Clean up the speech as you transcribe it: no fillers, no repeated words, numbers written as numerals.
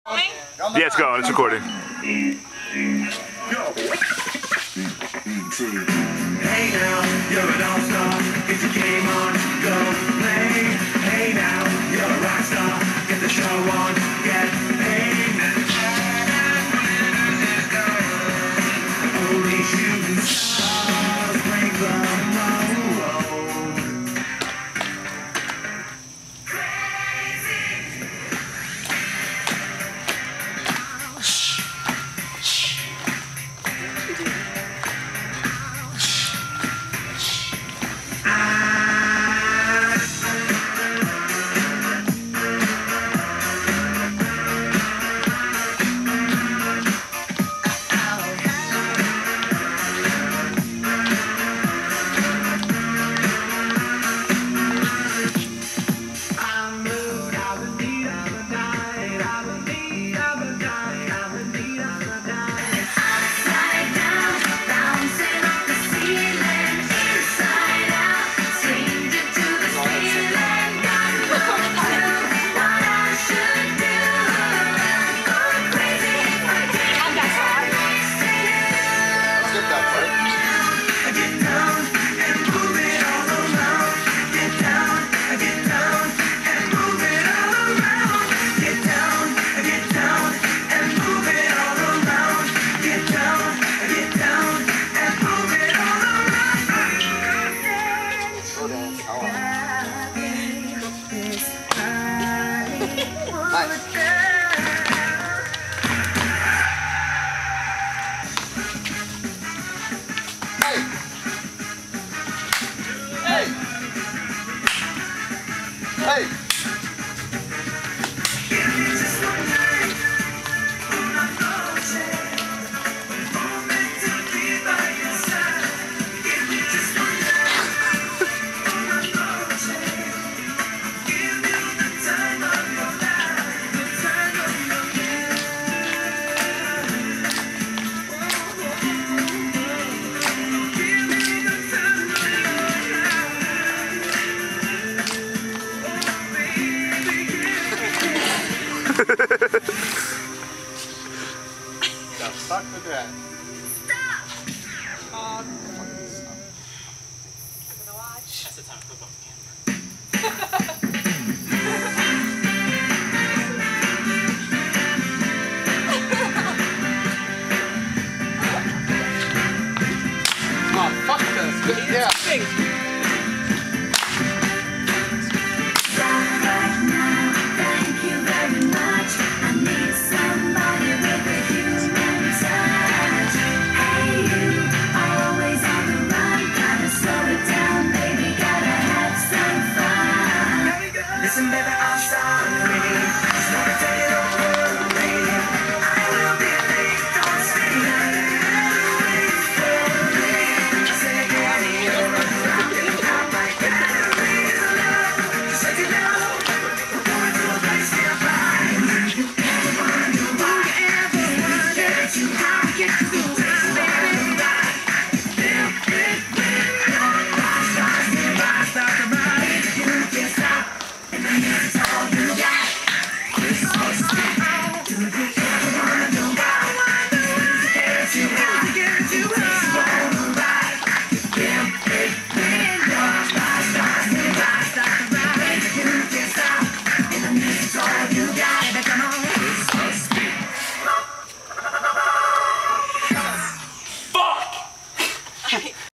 Yeah, it's going. It's recording. Hey now, you're an all-star. Get your game on, go play. Hey now, you're a rock star. Get the show on, get paid. Only shooting stars break the mold. Hey! Now fuck with that. Stop! That's the time.